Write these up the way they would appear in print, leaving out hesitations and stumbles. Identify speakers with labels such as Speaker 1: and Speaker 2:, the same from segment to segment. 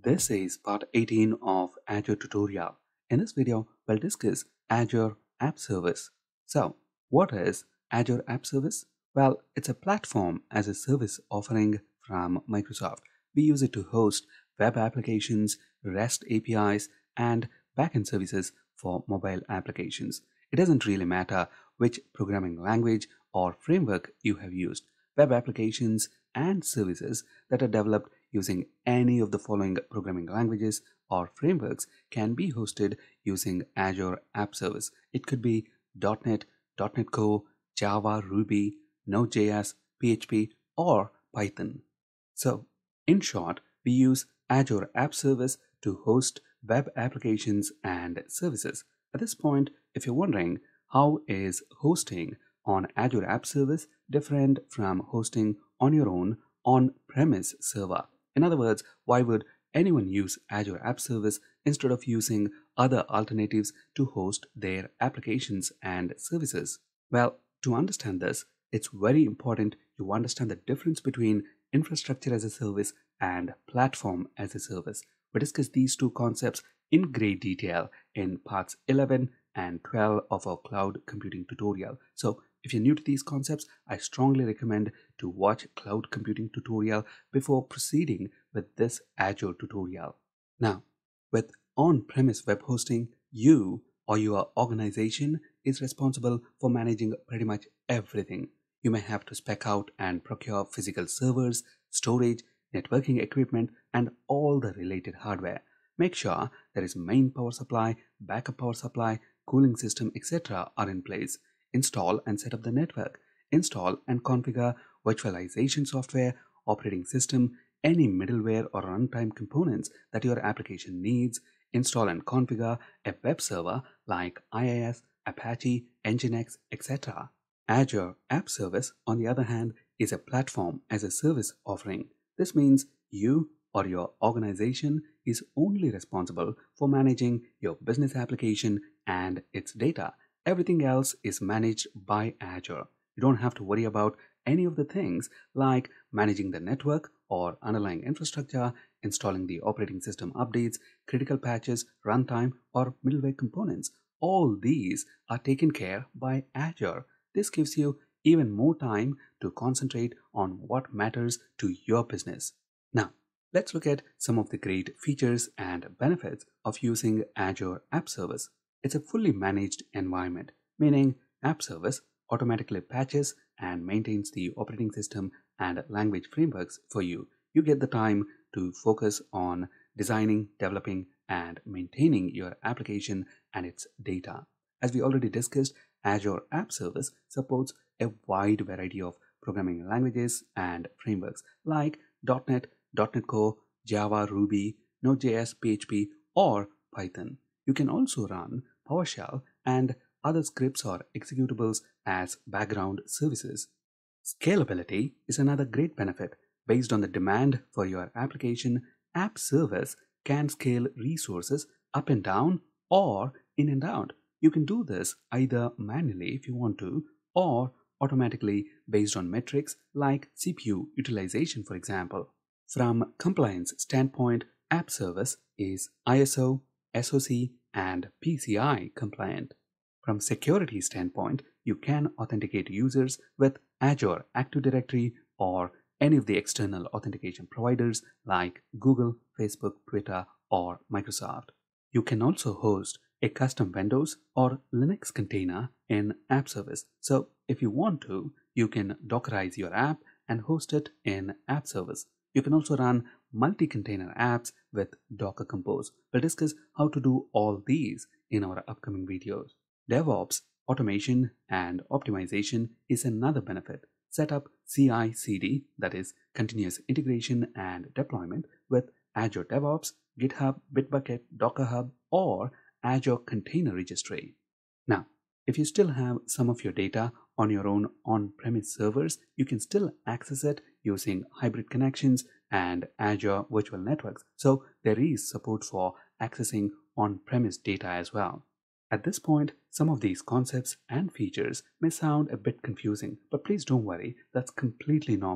Speaker 1: This is part 18 of Azure tutorial. In this video, we'll discuss Azure App Service. So, what is Azure App Service? Well, it's a platform as a service offering from Microsoft. We use it to host web applications, REST APIs, and backend services for mobile applications. It doesn't really matter which programming language or framework you have used. Web applications and services that are developed using any of the following programming languages or frameworks can be hosted using Azure App Service. It could be .NET, .NET Core, Java, Ruby, Node.js, PHP, or Python. So, in short, we use Azure App Service to host web applications and services. At this point, if you're wondering how is hosting on Azure App Service different from hosting on your own on-premise server? In other words, why would anyone use Azure App Service instead of using other alternatives to host their applications and services? Well, to understand this, it's very important you understand the difference between infrastructure as a service and platform as a service. We discuss these two concepts in great detail in parts 11 and 12 of our cloud computing tutorial. So if you're new to these concepts, I strongly recommend to watch cloud computing tutorial before proceeding with this Azure tutorial. Now, with on-premise web hosting, you or your organization is responsible for managing pretty much everything. You may have to spec out and procure physical servers, storage, networking equipment, and all the related hardware. Make sure there is main power supply, backup power supply, cooling system, etc. are in place. Install and set up the network. Install and configure virtualization software, operating system, any middleware or runtime components that your application needs. Install and configure a web server like IIS, Apache, Nginx, etc. Azure App Service, on the other hand, is a platform as a service offering. This means you or your organization is only responsible for managing your business application and its data. Everything else is managed by Azure. You don't have to worry about any of the things like managing the network or underlying infrastructure, installing the operating system updates, critical patches, runtime, or middleware components. All these are taken care by Azure. This gives you even more time to concentrate on what matters to your business. Now, let's look at some of the great features and benefits of using Azure App Service. It's a fully managed environment, meaning App Service automatically patches and maintains the operating system and language frameworks for you. You get the time to focus on designing, developing, and maintaining your application and its data. As we already discussed, Azure App Service supports a wide variety of programming languages and frameworks like .NET, .NET Core, Java, Ruby, Node.js, PHP, or Python. You can also run PowerShell and other scripts or executables as background services. Scalability is another great benefit. Based on the demand for your application, App Service can scale resources up and down or in and out. You can do this either manually if you want to, or automatically based on metrics like CPU utilization, for example. From compliance standpoint, App Service is ISO, SOC, and PCI compliant. From security standpoint, you can authenticate users with Azure Active Directory or any of the external authentication providers like Google, Facebook, Twitter, or Microsoft. You can also host a custom Windows or Linux container in App Service. So if you want to, you can Dockerize your app and host it in App Service. You can also run multi-container apps with Docker Compose. We'll discuss how to do all these in our upcoming videos. DevOps, automation, and optimization is another benefit. Set up CI/CD, that is continuous integration and deployment, with Azure DevOps, GitHub, Bitbucket, Docker Hub, or Azure Container Registry. Now, if you still have some of your data on your own on-premise servers, you can still access it using hybrid connections and Azure Virtual Networks. So there is support for accessing on-premise data as well. At this point, some of these concepts and features may sound a bit confusing, but please don't worry, that's completely normal.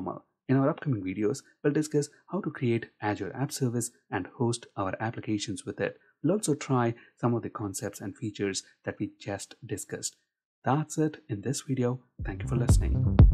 Speaker 1: In our upcoming videos, we'll discuss how to create Azure App Service and host our applications with it. We'll also try some of the concepts and features that we just discussed. That's it in this video. Thank you for listening.